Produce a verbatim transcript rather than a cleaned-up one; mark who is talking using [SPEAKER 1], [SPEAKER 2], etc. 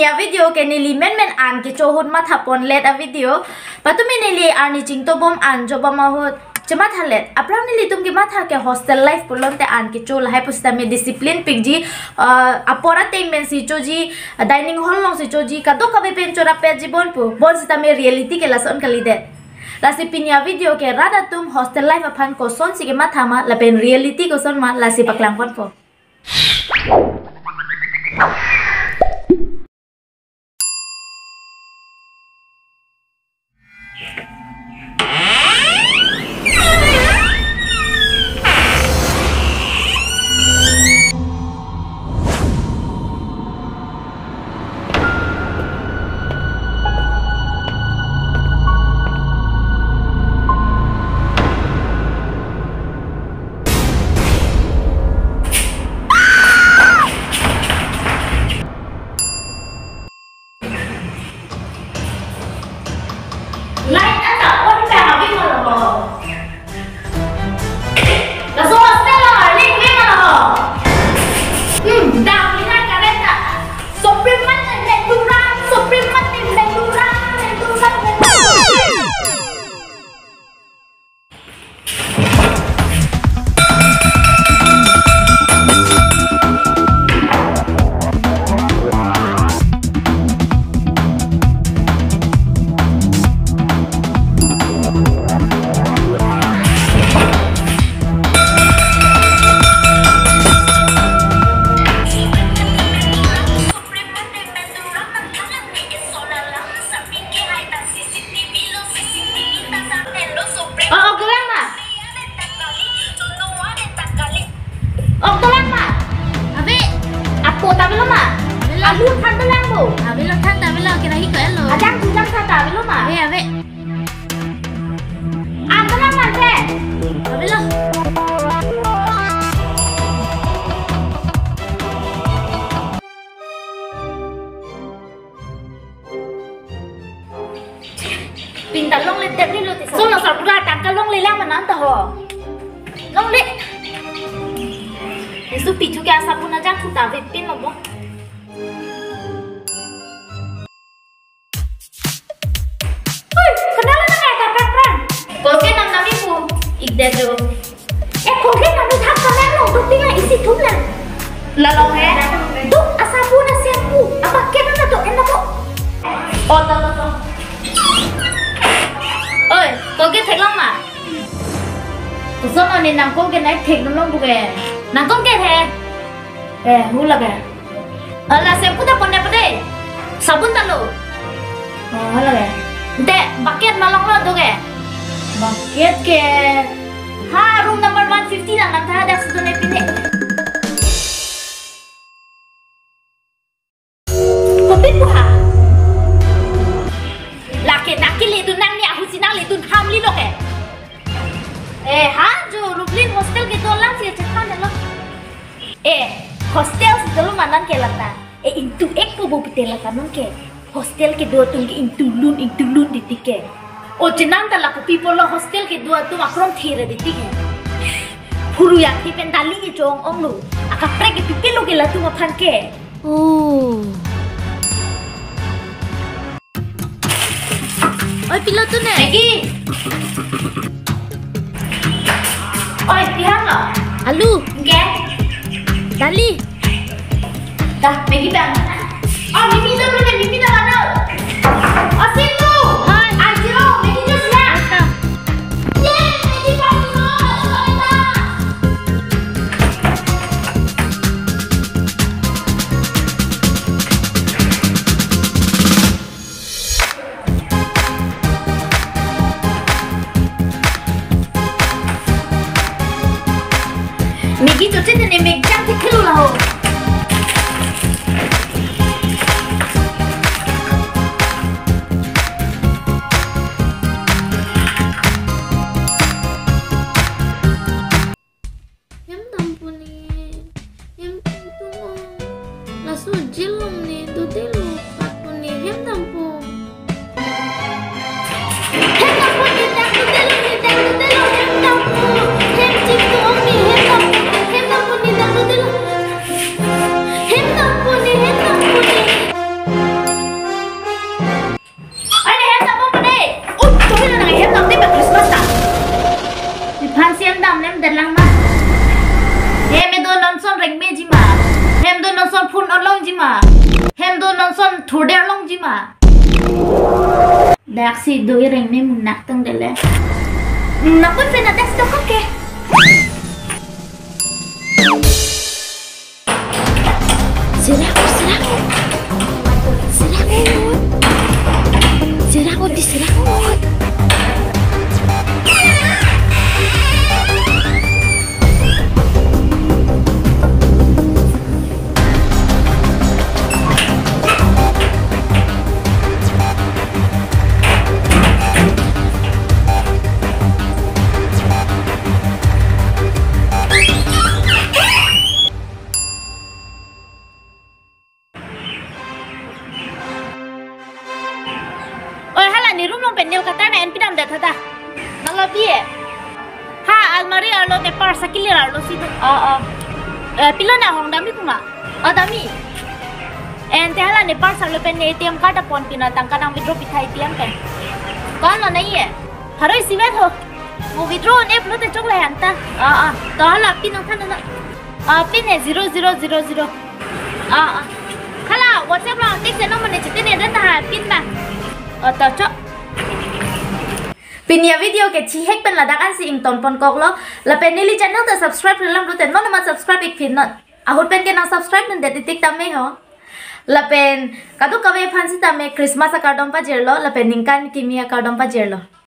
[SPEAKER 1] pinia video ke nili men men an ke chohun ma thapon let a video patumi nili arni jingto bom an joba mahut cema thalet apram nili tum ke matha ke hostel life pulon te an ke chol hai pusta me discipline pigji apora te men si choji dining hall long si choji ka do ka be pen chora pe jibon pu bon sita me reality ke lason kali de lasi pinia video ke rada tum hostel life aphan ko son si ke matha ma la pen reality ko son ma lasi paklang kon po pinta long le tep ni lo ti so lo sa pura tak ka long le la manan ta ho long le Yesu pichu ke asa puna jang thu ta ve pin lo bo Oi kenal na ka ta pran ko ke nam na mi pu ik de jo e ko ke nam tu thap ka le lo tu ti la isi thum la la lo he tu asa puna se pu apa ke na to en na ko o ta ta ta ơi có cái thạch long mà sao mà nên làm con cái này thạch long bục kề làm con cái thế eh hú là kề ờ là xem cũng ta còn đẹp đấy sabun ta lo ờ là kề để bucket mà long lo đâu kề bucket kề ha room number one fifty là làm tha đặc sự này pin đấy có biết không hả là cái nãy cái lệ tu năng nè husin năng lệ tu ham li lo ke eh ha jo rublin hostel ke to lang si chakhan lo eh hostel si dolo manan ke lata eh into ek ko bo pitel la kanon ke hostel ke do tung ke into lun into lun di tike o jinang ta la ko people lo hostel ke do tu akrom thire di tike phuru ya ki pen dali ke jong ong lu aka pre ke pipi lo ke la tu ma phan ke oh ôi pilot tu nè Maggie ôi pihang lo alu nghe Dali dah Maggie bang oh Mimi tu mana Mimi dah mana oh situ hai Ajiro Maggie tu sana yeah Maggie bang tu Maggie tu cakap ni Maggie cantik kelu lah. Yang tampu ni, yang tu lasu jilong ni tu telu patu ni yang tampu. Yang tampu ni yang tu telu ni yang tu telu yang tampu. Yang cipu ni yang tampu. Yang tampu ni yang tu telu. Yang tampu ni yang tampu ni. long jima. Hem do non son thode long jima. Dak si doi reng ne mun nak tang dele. Nak pun pena das tok ke. Sira ko sira ko. Sira ko. Sira ko di sira ko. Ni room long penil kata na en pidam dah thada. Nalo biye. Ha almari alo ne par sakili alo situ. Ah ah. Pila na hong dami kuma. Ah dami. En te hala ne par saklo pen A T M card apon pina tangka nang withdraw pithai tiang pen. Kaun lo nahi hai. Haroi siwet ho. Wo withdraw ne plo te chok lai anta. Ah ah. To hala pin nang than na. Ah pin hai zero zero zero zero. Ah ah. Hala WhatsApp lo tik se no mane chite ne dan ta pin ba. Oh to chok. Pinya video ke chihek pen ladakan si ing ton pon kok lo la pen nili channel ta subscribe lam lu ten non ma subscribe ik fin not ahut pen ke na subscribe nen de tik tam me ho la pen kadu kawe phansi ta me Christmas ka dom pa jerlo la pen ningkan kimia ka dom pa jerlo